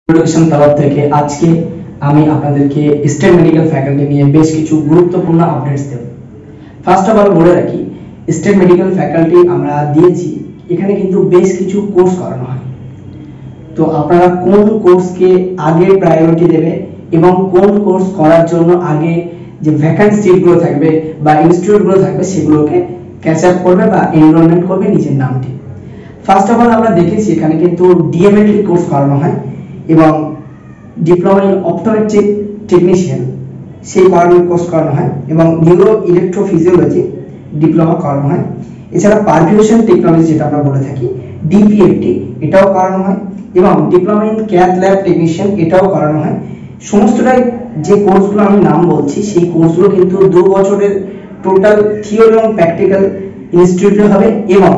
Education তরফ থেকে আজকে আমি আপনাদেরকে স্টেট মেডিকেল ফ্যাকাল্টি নিয়ে বেশ কিছু গুরুত্বপূর্ণ আপডেটস দেব। ফার্স্ট অফ অল বলে রাখি, স্টেট মেডিকেল ফ্যাকাল্টি আমরা দিয়েছি, এখানে কিন্তু বেশ কিছু কোর্স করানো হয়। তো আপনারা কোন কোর্সকে আগে প্রায়োরিটি দেবে এবং কোন কোর্স করার জন্য আগে যে ভ্যাকান্ট সিটগুলো থাকবে বা ইনস্টিটিউটগুলো থাকবে সেগুলোকে ক্যাচ আপ করবে বা এনরোলমেন্ট করবে নিজের নামটি। ফার্স্ট অফ অল আমরা দেখেছি এখানে কিন্তু ডিএমএলটি কোর্স করানো হয় এবং ডিপ্লোমা ইন অপটোমেট্রিক টেকনিশিয়ান সেই কোর্স করানো হয় এবং নিউরো ইলেকট্রোফিজিওলজি ডিপ্লোমা করানো হয়। এছাড়া পারফিউশন টেকনোলজি যেটা আমরা বলে থাকি ডিপিএফটি এটাও করানো হয় এবং diploma in cath lab technician এটাও করানো হয়। সমস্তটাই যে কোর্সগুলো আমি নাম বলছি সেই কোর্সগুলো কিন্তু 2 বছরের টোটাল থিওরি এবং প্র্যাকটিক্যাল ইনস্টিটিউটে হবে এবং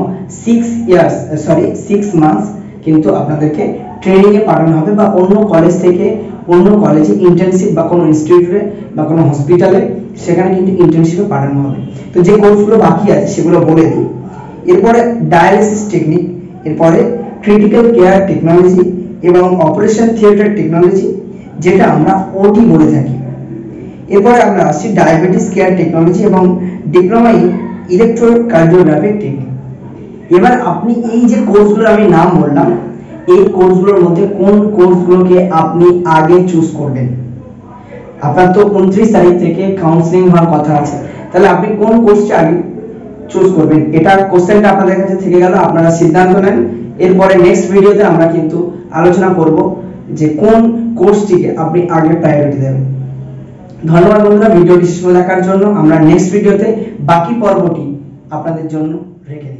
6 মান্থস কিন্তু আপনাদেরকে ট্রেনিং এ পাঠানো হবে বা অন্য কলেজ থেকে অন্য কলেজে ইন্টার্নশিপ বা কোনো ইনস্টিটিউটে বা কোনো হসপিটালে সেখানে কিন্তু ইন্টার্নশিপে পাঠানো হবে। তো যে কোর্সগুলো বাকি আছে সেগুলো বলে দিই। এরপরে ডায়ালিসিস টেকনিক, এরপরে ক্রিটিক্যাল কেয়ার টেকনোলজি এবং অপারেশন থিয়েটার টেকনোলজি যেটা আমরা ওটি বলে থাকি। এরপরে আমরা আসছি ডায়াবেটিস কেয়ার টেকনোলজি এবং ডিপ্লোমা ইন ইলেকট্রোকার্ডিওগ্রাফিক টেকনিক। এবার আপনি এই যে কোর্সগুলো আমি নাম বললাম এই কোর্সগুলোর মধ্যে কোন কোর্সগুলোকে আপনি আগে চুজ করবেন? আপনার তো 29 তারিখ থেকে কাউন্সেলিং হওয়ার কথা আছে, তাহলে আপনি কোন কোর্সটা আগে চুজ করবেন? এটা কোশ্চেনটা আপনাদের কাছে থেকে গেল, আপনারা সিদ্ধান্ত নেন। এরপরে নেক্সট ভিডিওতে আমরা কিন্তু আলোচনা করব যে কোন কোর্সটিকে আপনি আগে প্রায়োরিটি দেবেন। ধন্যবাদ বন্ধুরা ভিডিওটি শেষ দেখার জন্য। আমরা নেক্সট ভিডিওতে বাকি পর্বটি আপনাদের জন্য রেখে